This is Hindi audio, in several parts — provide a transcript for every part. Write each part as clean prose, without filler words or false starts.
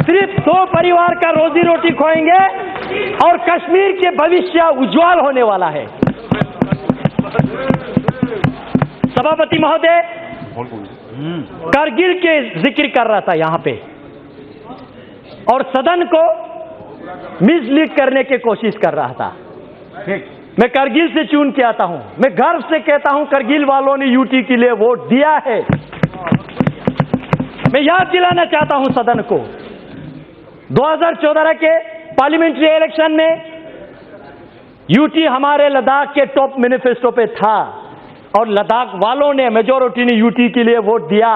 सिर्फ 2 परिवार का रोजी रोटी खोएंगे और कश्मीर के भविष्य उज्जवल होने वाला है। सभापति महोदय, करगिल के जिक्र कर रहा था यहां पे और सदन को मिसलीड करने की कोशिश कर रहा था। मैं करगिल से चुन के आता हूं, मैं गर्व से कहता हूं करगिल वालों ने यूटी के लिए वोट दिया है। मैं याद दिलाना चाहता हूं सदन को, 2014 के पार्लियामेंट्री इलेक्शन में यूटी हमारे लद्दाख के टॉप मैनिफेस्टो पे था और लद्दाख वालों ने, मेजॉरिटी ने यूटी के लिए वोट दिया।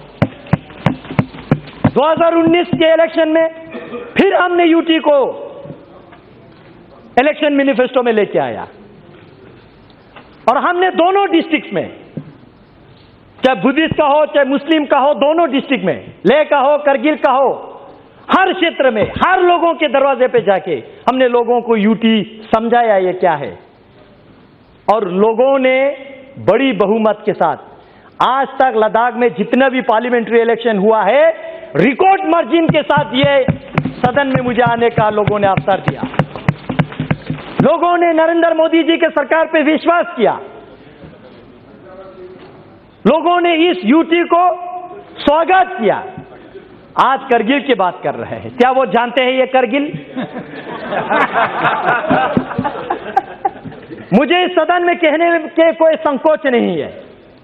2019 के इलेक्शन में फिर हमने यूटी को इलेक्शन मैनिफेस्टो में लेके आया और हमने दोनों डिस्ट्रिक्ट में, चाहे बुद्धिस्ट का हो चाहे मुस्लिम का हो, दोनों डिस्ट्रिक्ट में, लेह का हो करगिल का हो, हर क्षेत्र में हर लोगों के दरवाजे पे जाके हमने लोगों को यूटी समझाया ये क्या है और लोगों ने बड़ी बहुमत के साथ आज तक लद्दाख में जितना भी पार्लियामेंट्री इलेक्शन हुआ है रिकॉर्ड मार्जिन के साथ ये सदन में मुझे आने का लोगों ने अवसर दिया। लोगों ने नरेंद्र मोदी जी के सरकार पे विश्वास किया। लोगों ने इस यूटी को स्वागत किया। आज करगिल की बात कर रहे हैं, क्या वो जानते हैं ये करगिल? मुझे इस सदन में कहने के कोई संकोच नहीं है।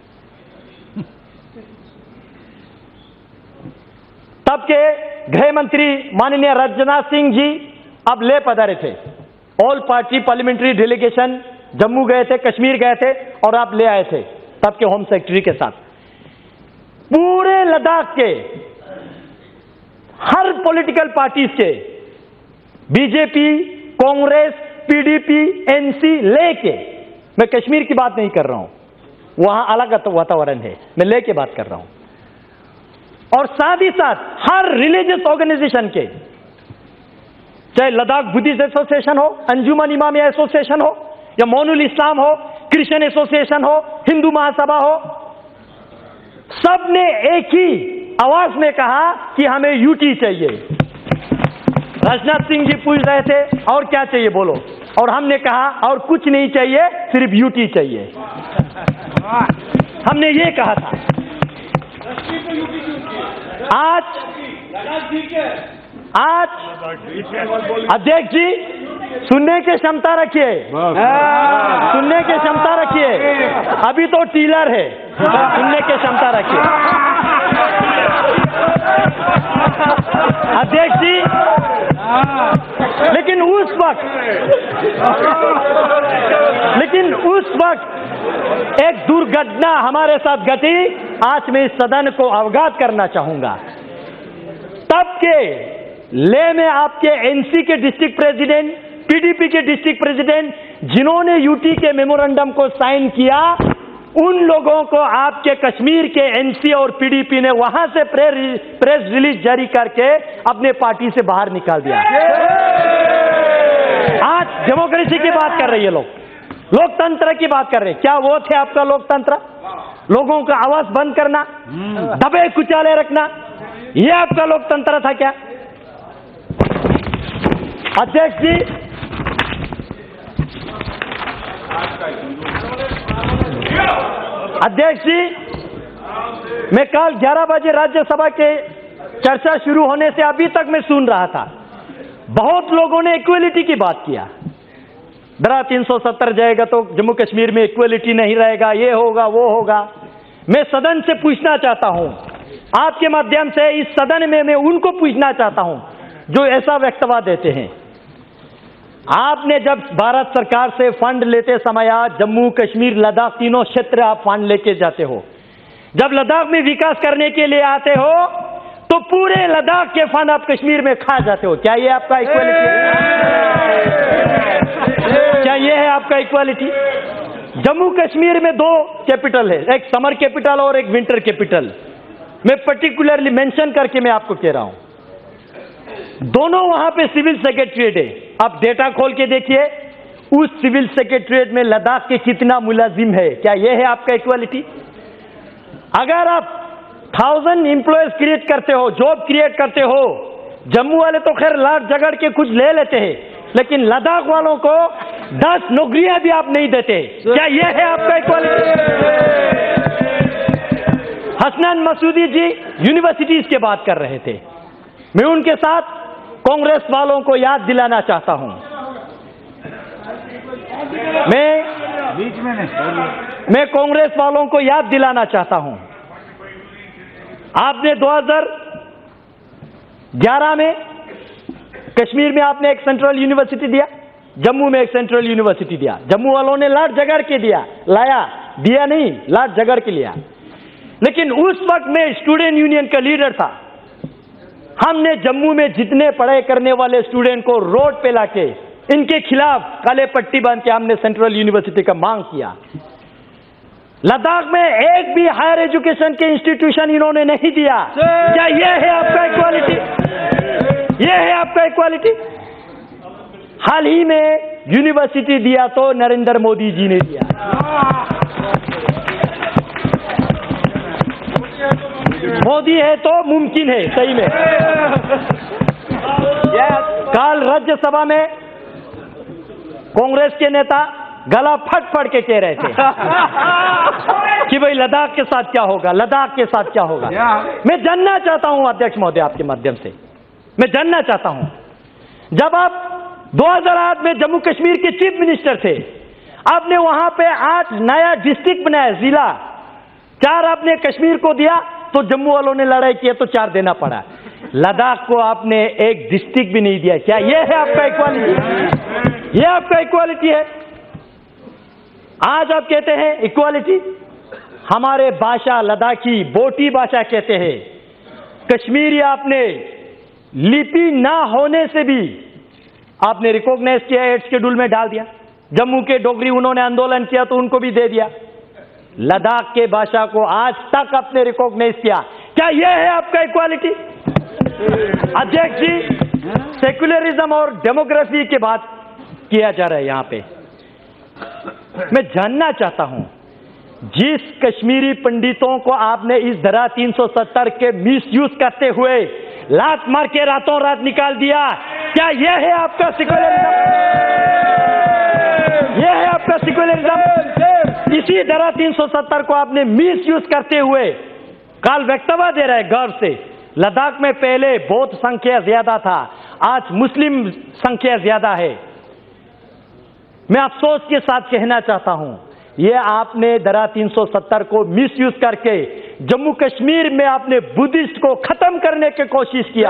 तब के गृह मंत्री माननीय राजनाथ सिंह जी अब ले पधारे थे। All party parliamentary delegation Jammu गए थे, कश्मीर गए थे और आप ले आए थे तब के होम सेक्रेटरी के साथ। पूरे लद्दाख के हर पॉलिटिकल पार्टीज के, बीजेपी, कांग्रेस, पीडीपी, एनसी लेके, मैं कश्मीर की बात नहीं कर रहा हूं, वहां अलग वातावरण है, मैं लेके बात कर रहा हूं, और साथ ही साथ हर रिलीजियस ऑर्गेनाइजेशन के, चाहे लद्दाख बुद्धिस्ट एसोसिएशन हो, अंजुमन इमामिया एसोसिएशन हो या मोनुल इस्लाम हो, क्रिश्चियन एसोसिएशन हो, हिंदू महासभा हो, सब ने एक ही आवाज में कहा कि हमें यूटी चाहिए। राजनाथ सिंह जी पूछ रहे थे और क्या चाहिए बोलो, और हमने कहा और कुछ नहीं चाहिए, सिर्फ यूटी चाहिए। हमने ये कहा था। आज अध्यक्ष जी सुनने की क्षमता रखिए, सुनने की क्षमता रखिए, अभी तो टीलर है, सुनने की क्षमता रखिए। अध्यक्ष जी, लेकिन उस वक्त एक दुर्घटना हमारे साथ घटी, आज मैं इस सदन को अवगत करना चाहूंगा। तब के लेह में आपके एनसी के डिस्ट्रिक्ट प्रेसिडेंट, पीडीपी के डिस्ट्रिक्ट प्रेसिडेंट, जिन्होंने यूटी के मेमोरेंडम को साइन किया, उन लोगों को आपके कश्मीर के एनसी और पीडीपी ने वहां से प्रेस रिलीज जारी करके अपने पार्टी से बाहर निकाल दिया। आज डेमोक्रेसी की बात कर रही है लोग, लोकतंत्र की बात कर रहे हैं। क्या वो थे आपका लोकतंत्र? लोगों का आवाज बंद करना, दबे कुचाले रखना, ये आपका लोकतंत्र था क्या? अध्यक्ष जी, मैं कल 11 बजे राज्यसभा के चर्चा शुरू होने से अभी तक मैं सुन रहा था, बहुत लोगों ने इक्वलिटी की बात किया। धारा 370 जाएगा तो जम्मू कश्मीर में इक्वलिटी नहीं रहेगा, ये होगा वो होगा। मैं सदन से पूछना चाहता हूं, आपके माध्यम से इस सदन में मैं उनको पूछना चाहता हूं जो ऐसा वक्तव्य देते हैं। आपने जब भारत सरकार से फंड लेते समय जम्मू कश्मीर लद्दाख तीनों क्षेत्र आप फंड लेके जाते हो, जब लद्दाख में विकास करने के लिए आते हो तो पूरे लद्दाख के फंड आप कश्मीर में खा जाते हो। क्या ये आपका इक्वालिटी है? क्या ये है आपका इक्वालिटी? जम्मू कश्मीर में 2 कैपिटल है, एक समर कैपिटल और एक विंटर कैपिटल। मैं पर्टिकुलरली मेंशन करके मैं आपको कह रहा हूं, दोनों वहां पे सिविल सेक्रेटरीट है। आप डेटा खोल के देखिए, उस सिविल सेक्रेटरीट में लद्दाख के कितना मुलाजिम है। क्या यह है आपका इक्वालिटी? अगर आप 1000 एम्प्लॉयज क्रिएट करते हो, जॉब क्रिएट करते हो, जम्मू वाले तो खैर लाट झगड़ के कुछ ले लेते हैं, लेकिन लद्दाख वालों को 10 नौकरियां भी आप नहीं देते। क्या यह है आपका इक्वालिटी? हसनैन मसूदी जी यूनिवर्सिटीज की बात कर रहे थे। मैं उनके साथ कांग्रेस वालों को याद दिलाना चाहता हूं। मैं कांग्रेस वालों को याद दिलाना चाहता हूं, आपने 2011 में कश्मीर में आपने एक सेंट्रल यूनिवर्सिटी दिया, जम्मू में एक सेंट्रल यूनिवर्सिटी दिया। जम्मू वालों ने लाट झगड़ के दिया नहीं, लाट झगड़ के लिया। लेकिन उस वक्त मैं स्टूडेंट यूनियन का लीडर था। हमने जम्मू में जितने पढ़ाई करने वाले स्टूडेंट को रोड पे लाके इनके खिलाफ काले पट्टी बांध के हमने सेंट्रल यूनिवर्सिटी का मांग किया। लद्दाख में एक भी हायर एजुकेशन के इंस्टीट्यूशन इन्होंने नहीं दिया। क्या यह है आपका इक्वालिटी? यह है आपका इक्वालिटी? हाल ही में यूनिवर्सिटी दिया तो नरेंद्र मोदी जी ने दिया। मोदी है तो मुमकिन है, सही में। कल राज्यसभा में कांग्रेस के नेता गला फट के कह रहे थे कि भाई लद्दाख के साथ क्या होगा, लद्दाख के साथ क्या होगा। मैं जानना चाहता हूं अध्यक्ष महोदय, आपके माध्यम से मैं जानना चाहता हूं, जब आप 2008 में जम्मू कश्मीर के चीफ मिनिस्टर थे, आपने वहां पे 8 नया डिस्ट्रिक्ट बनाया, जिला 4 आपने कश्मीर को दिया, तो जम्मू वालों ने लड़ाई किया तो 4 देना पड़ा। लद्दाख को आपने एक डिस्ट्रिक्ट भी नहीं दिया। क्या यह है आपका इक्वालिटी? यह आपका इक्वालिटी है? आज आप कहते हैं इक्वालिटी। हमारे भाषा लद्दाखी बोटी भाषा कहते हैं। कश्मीरी आपने लिपि ना होने से भी आपने रिकॉग्नाइज किया, 8 शेड्यूल में डाल दिया। जम्मू के डोगरी उन्होंने आंदोलन किया तो उनको भी दे दिया। लद्दाख के भाषा को आज तक आपने रिकॉग्नाइज किया। क्या यह है आपका इक्वालिटी? अध्यक्ष जी, सेक्युलरिज्म और डेमोक्रेसी की बात किया जा रहा है यहां पे। मैं जानना चाहता हूं, जिस कश्मीरी पंडितों को आपने इस धारा 370 के मिसयूज करते हुए लात मार के रातों रात निकाल दिया, क्या यह है आपका सेक्युलरिज्म? यह है आपका सेक्युलरिज्म? इसी धारा 370 को आपने मिसयूज करते हुए काल वक्तव्य दे रहा है गर्व से। लद्दाख में पहले बौद्ध संख्या ज्यादा था, आज मुस्लिम संख्या ज्यादा है। मैं अफसोस के साथ कहना चाहता हूं, यह आपने धारा 370 को मिसयूज करके जम्मू कश्मीर में आपने बुद्धिस्ट को खत्म करने की कोशिश किया।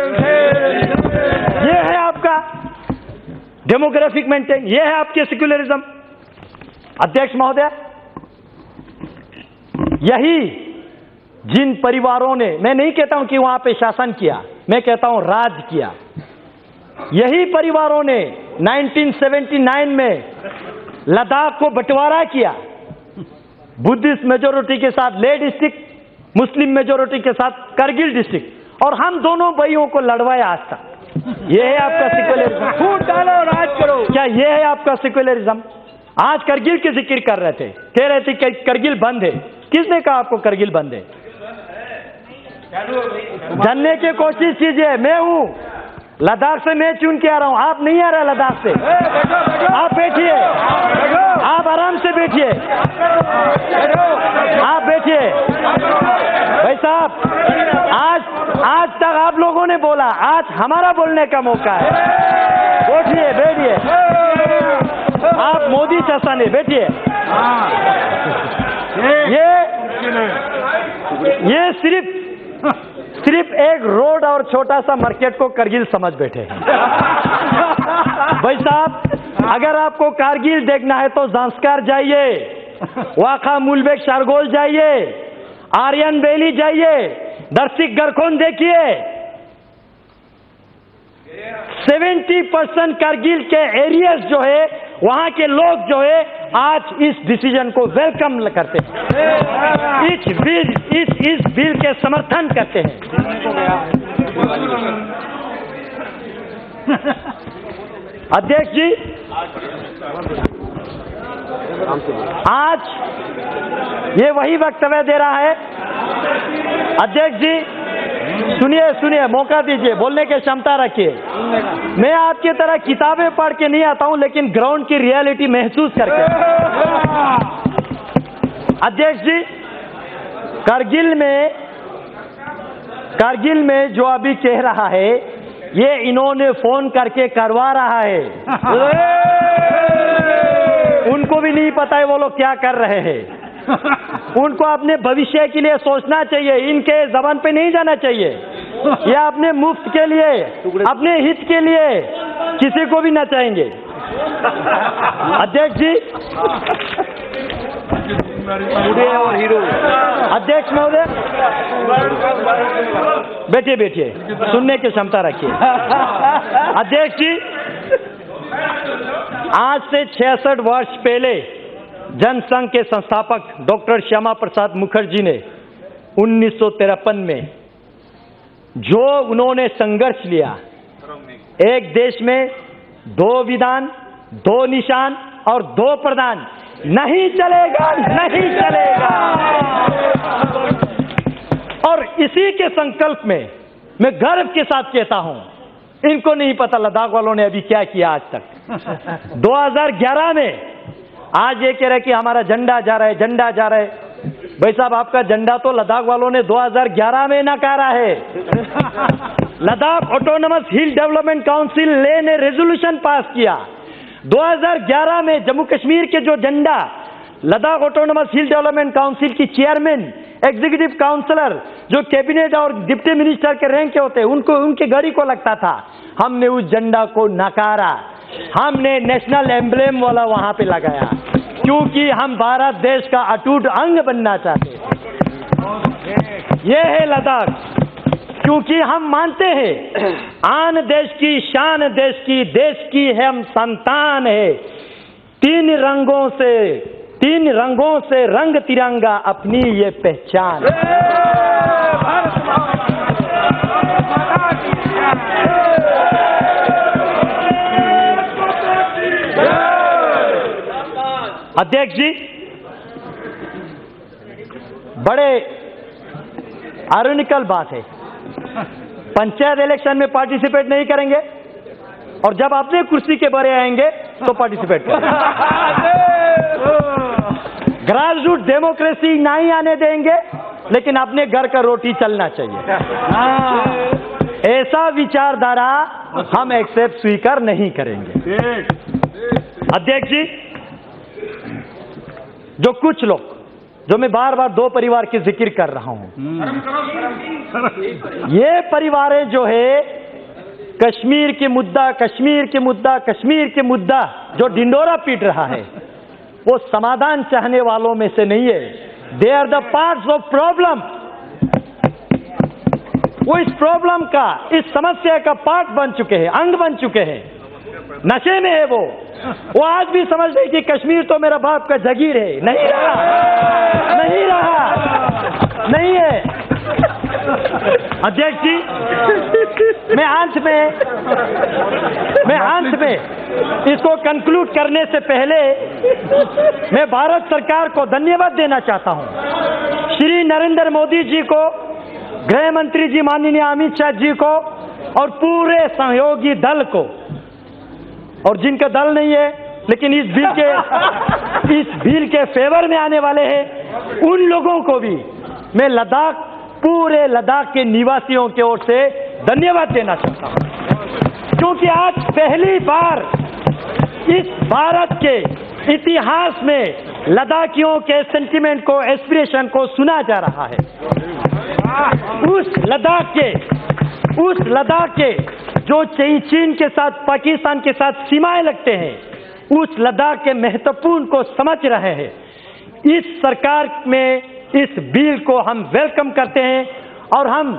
यह है आपका डेमोग्राफिक मेंटेन, यह है आपके सेक्युलरिज्म। अध्यक्ष महोदय, यही जिन परिवारों ने, मैं नहीं कहता हूं कि वहां पे शासन किया, मैं कहता हूं राज किया, यही परिवारों ने 1979 में लद्दाख को बंटवारा किया, बुद्धिस्ट मेजोरिटी के साथ लेह डिस्ट्रिक्ट, मुस्लिम मेजोरिटी के साथ करगिल डिस्ट्रिक्ट, और हम दोनों भाइयों को लड़वाया आज तक। यह है आपका सेक्युलरिज्म? फूट डालो, राज करो। क्या यह है आपका सेक्युलरिज्म? आज करगिल की जिक्र कर रहे थे, कह रहे थे कि करगिल बंद है। किसने कहा आपको करगिल बंद है? जानने की कोशिश कीजिए। मैं हूं लद्दाख से, मैं चुन के आ रहा हूं, आप नहीं आ रहे लद्दाख से। आप बैठिए, आप आराम से बैठिए, आप बैठिए। भाई साहब, आज तक आप लोगों ने बोला, आज हमारा बोलने का मौका है। बैठिए, बैठिए, आप मोदी चाचा ने बैठिए। ये सिर्फ एक रोड और छोटा सा मार्केट को करगिल समझ बैठे हैं। भाई साहब, अगर आपको कारगिल देखना है तो जांस्कार जाइए, वाखा मुलबेग शारगोल जाइए, आर्यन वैली जाइए, दर्शिक गरखोन देखिए। 70% कारगिल के एरियाज जो है, वहां के लोग जो है, आज इस डिसीजन को वेलकम करते हैं, इस बिल के समर्थन करते हैं। अध्यक्ष जी, आज ये वही वक्तव्य दे रहा है। अध्यक्ष जी, सुनिए सुनिए, मौका दीजिए, बोलने की क्षमता रखिए। मैं आपकी तरह किताबें पढ़ के नहीं आता हूं, लेकिन ग्राउंड की रियलिटी महसूस करके। अध्यक्ष जी, कारगिल में जो अभी कह रहा है, ये इन्होंने फोन करके करवा रहा है। उनको भी नहीं पता है वो लोग क्या कर रहे हैं। उनको अपने भविष्य के लिए सोचना चाहिए, इनके जबान पे नहीं जाना चाहिए। ये अपने मुफ्त के लिए, अपने हित के लिए किसी को भी नचाएंगे। अध्यक्ष जी, और हीरो अध्यक्ष महोदय, बैठिए बैठिए, सुनने की क्षमता रखिए। अध्यक्ष जी, आज से 66 वर्ष पहले जनसंघ के संस्थापक डॉक्टर श्यामा प्रसाद मुखर्जी ने 1953 में जो उन्होंने संघर्ष लिया, एक देश में 2 विधान, 2 निशान और 2 प्रधान, नहीं चलेगा, नहीं चलेगा। और इसी के संकल्प में मैं गर्व के साथ कहता हूं, इनको नहीं पता लद्दाख वालों ने अभी क्या किया आज तक। 2011 में आज ये कह रहे कि हमारा झंडा जा रहा है, झंडा जा रहा है। भाई साहब, आपका झंडा तो लद्दाख वालों ने 2011 में नकारा है। Ladakh autonomous hill development council ने रेजोल्यूशन पास किया 2011 में। जम्मू कश्मीर के जो झंडा Ladakh autonomous hill development council की चेयरमैन, एग्जीक्यूटिव काउंसलर, जो कैबिनेट और डिप्टी मिनिस्टर के रैंक के होते, उनको उनके गाड़ी को लगता था, हमने उस झंडा को नकारा। हमने नेशनल एम्ब्लेम वाला वहां पे लगाया, क्योंकि हम भारत देश का अटूट अंग बनना चाहते हैं। यह है लद्दाख, क्योंकि हम मानते हैं आन देश की शान, देश की हम संतान है। 3 रंगों से रंग तिरंगा अपनी ये पहचान। अध्यक्ष जी, बड़े आयरनिकल बात है, पंचायत इलेक्शन में पार्टिसिपेट नहीं करेंगे और जब अपने कुर्सी के बारे आएंगे तो पार्टिसिपेट करेंगे। ग्रासरूट डेमोक्रेसी नहीं आने देंगे, लेकिन अपने घर का रोटी चलना चाहिए। ऐसा विचारधारा हम एक्सेप्ट स्वीकार नहीं करेंगे। अध्यक्ष जी, जो कुछ लोग, जो मैं बार बार 2 परिवार की जिक्र कर रहा हूं, ये परिवारें जो है कश्मीर के मुद्दा जो ढिंडोरा पीट रहा है, वो समाधान चाहने वालों में से नहीं है। They are the parts of problem. वो इस प्रॉब्लम का, इस समस्या का पार्ट बन चुके हैं, अंग बन चुके हैं। नशे में है वो आज भी समझ रहे कि कश्मीर तो मेरा बाप का जागीर है। नहीं रहा, नहीं है। अध्यक्ष जी, मैं अंत में इसको कंक्लूड करने से पहले मैं भारत सरकार को धन्यवाद देना चाहता हूं। श्री नरेंद्र मोदी जी को, गृह मंत्री जी माननीय अमित शाह जी को और पूरे सहयोगी दल को, और जिनका दल नहीं है लेकिन इस बिल के फेवर में आने वाले हैं, उन लोगों को भी मैं पूरे लद्दाख के निवासियों की ओर से धन्यवाद देना चाहता हूं, क्योंकि आज पहली बार इस भारत के इतिहास में लद्दाखियों के सेंटिमेंट को, एस्पिरेशन को सुना जा रहा है। उस लद्दाख के जो चीन के साथ, पाकिस्तान के साथ सीमाएं लगते हैं, उस लद्दाख के महत्वपूर्ण को समझ रहे हैं। इस सरकार में इस बिल को हम वेलकम करते हैं और हम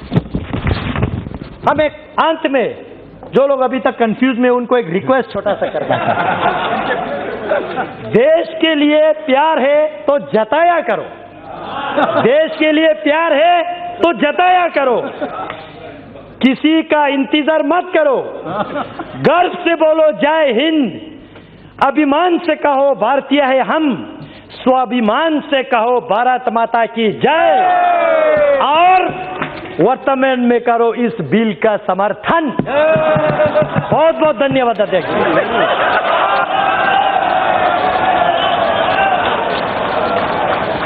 एक अंत में, जो लोग अभी तक कंफ्यूज में, उनको एक रिक्वेस्ट छोटा सा करना है। देश के लिए प्यार है तो जताया करो, देश के लिए प्यार है तो जताया करो, किसी का इंतजार मत करो। गर्व से बोलो जय हिंद, अभिमान से कहो भारतीय है हम, स्वाभिमान से कहो भारत माता की जय। और वर्तमान में करो इस बिल का समर्थन। बहुत बहुत धन्यवाद अध्यक्ष।